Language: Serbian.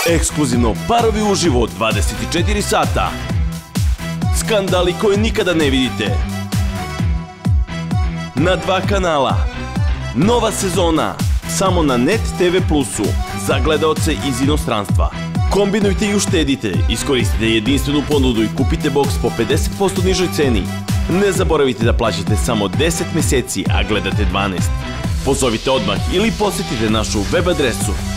Ekskluzivno parovi uživo 24 sata. Skandali koje nikada ne vidite. Na 2 kanala. Nova sezona. Samo na Net TV Plusu. Za gledaoce iz inostranstva. Kombinujte i uštedite. Iskoristite jedinstvenu ponudu i kupite boks po 50% nižoj ceni. Ne zaboravite da plaćate samo 10 meseci, a gledate 12. Pozovite odmah ili posjetite našu web adresu